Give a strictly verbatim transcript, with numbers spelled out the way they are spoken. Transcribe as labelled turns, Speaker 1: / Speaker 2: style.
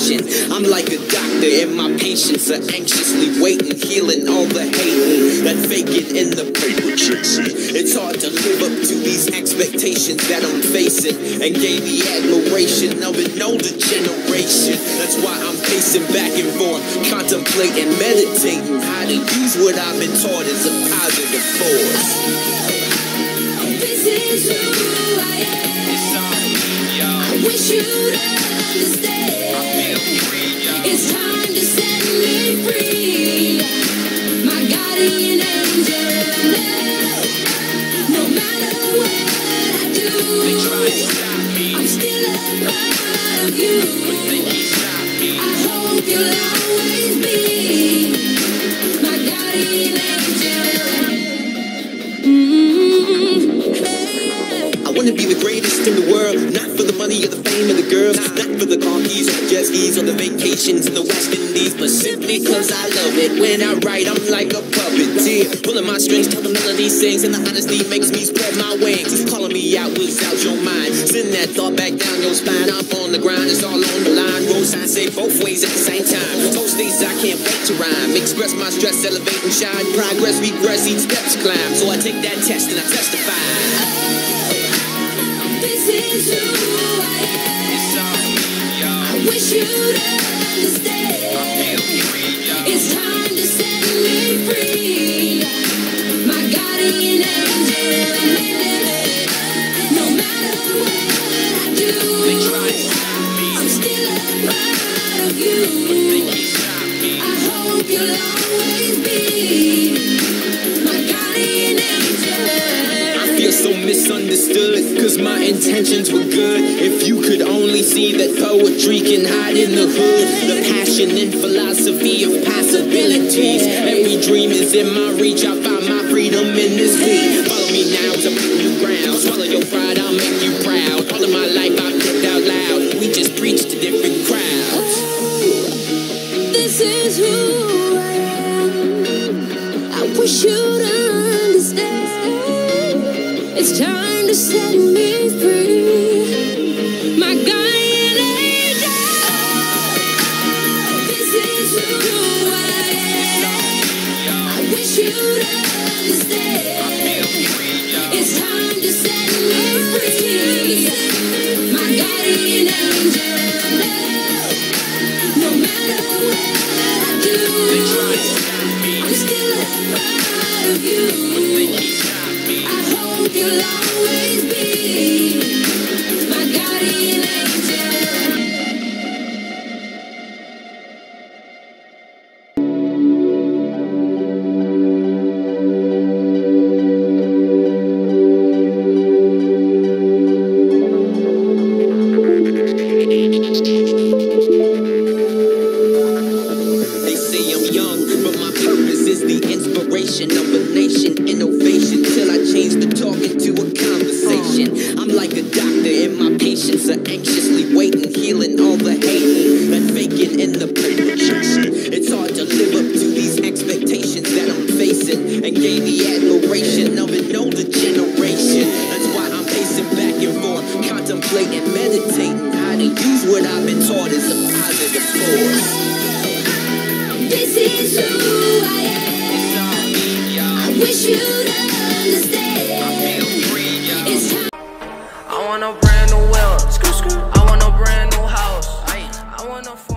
Speaker 1: patient. I'm like a doctor and my patients are anxiously waiting, healing all the hating that faking in the paper chasing. It's hard to live up to these expectations that I'm facing and gain the admiration of an older generation. That's why I'm pacing back and forth, contemplating, meditating how to use what I've been taught as a positive force.
Speaker 2: This is who I am. I wish you'd understand. It's time to set me free. My guardian angel. No matter what I do, I'm still a part of you. I hope you'll always be my guardian angel.
Speaker 1: I wanna be the greatest in the world, not for the money or the fame or the girls, not for the car keys or the jet skis or the vacations in the West Indies, but simply cause I love it. When I write, I'm like a puppeteer, pulling my strings till the melody sings, and the honesty makes me spread my wings. Calling me out without your mind, send that thought back down your spine. I'm on the grind, it's all on the line. Road signs say both ways at the same time. Most days I can't wait to rhyme, express my stress, elevate and shine. Progress, regress, each step's climb. So I take that test and I testify.
Speaker 2: This is who I am. I wish you'd understand. It's time to set me free. My guardian angel. No matter what I do, I'm still a part of you. I hope you'll always be my guardian angel.
Speaker 1: I feel so misunderstood, cause my intentions were good. If you could only see that poetry can hide in the hood, the passion and philosophy of possibilities. Every dream is in my reach, I find my freedom in this beat. Follow me now to new ground, swallow your pride, I'll make you proud. All of my life I've lived out loud, we just preach to different crowds.
Speaker 2: This is who I am. I wish you'd understand. It's time to set me free. My guardian angel. This is who I am. I wish you'd understand. It's time to set me free. My guardian angel. No matter what I do, I'm still a part of you. I hope you'll always be my guardian angel.
Speaker 1: They say I'm young, but my purpose is the inspiration of a nation. Innovation till I change the talk into a conversation. I'm like a doctor and my patients are anxiously waiting, healing all the hating that faking in the paper chasing. It's hard to live up to these expectations that I'm facing and gain the admiration of an older generation. That's why I'm pacing back and forth, contemplating, meditating how to use what I've been taught as a positive force.
Speaker 2: This is who I am. I wish you'd understand. It's time.
Speaker 3: I want a brand new wheel. I want a brand new house. I want a